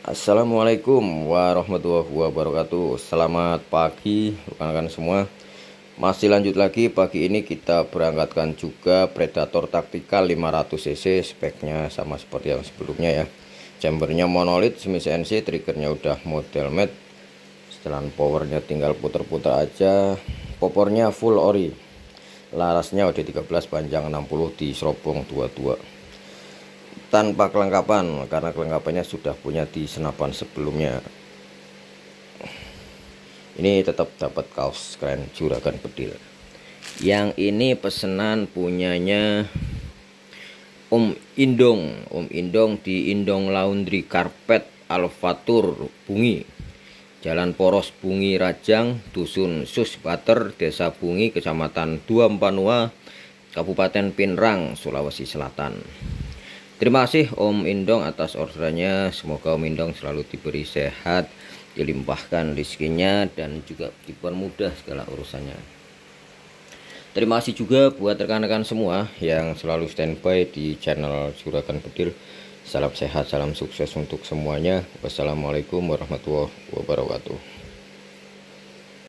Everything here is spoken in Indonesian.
Assalamualaikum warahmatullahi wabarakatuh. Selamat pagi rekan-rekan semua. Masih lanjut lagi, pagi ini kita berangkatkan juga Predator Tactical 500 cc. Speknya sama seperti yang sebelumnya ya. Chambernya monolith semi CNC, triggernya udah model matte. Setelan powernya tinggal puter-puter aja. Popornya full ori. Larasnya udah 13, panjang 60, di serobong 22. Tanpa kelengkapan karena kelengkapannya sudah punya di senapan sebelumnya. Ini tetap dapat kaos keren Juragan Bedil. Yang ini pesanan punyanya Om Indong di Indong Laundry Carpet Alfatur Bungi, Jalan Poros Bungi Rajang, Dusun Susbater, Desa Bungi, Kecamatan Dua Empanua, Kabupaten Pinrang, Sulawesi Selatan. Terima kasih Om Indong atas orderannya. Semoga Om Indong selalu diberi sehat, dilimpahkan rezekinya, dan juga dipermudah segala urusannya. Terima kasih juga buat rekan-rekan semua yang selalu standby di channel Juragan Bedil. Salam sehat, salam sukses untuk semuanya. Wassalamualaikum warahmatullahi wabarakatuh.